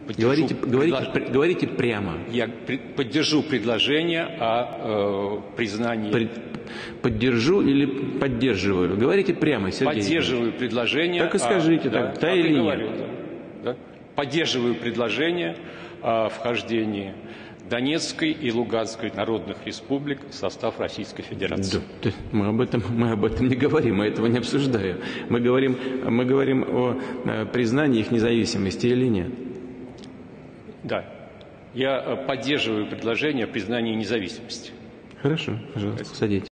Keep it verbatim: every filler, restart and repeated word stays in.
Говорите, говорите, предлож... говорите прямо. Я поддержу предложение о э, признании... При... Поддержу или поддерживаю? Говорите прямо, Сергей. Поддерживаю предложение... Так и скажите, о... так, да, да или нет? говорю, да, да. Поддерживаю предложение о вхождении Донецкой и Луганской народных республик в состав Российской Федерации. Да, мы, об этом, мы об этом не говорим, мы этого не обсуждаем. Мы говорим, мы говорим о признании их независимости или нет. Да, я поддерживаю предложение о признании независимости. Хорошо, пожалуйста, садитесь.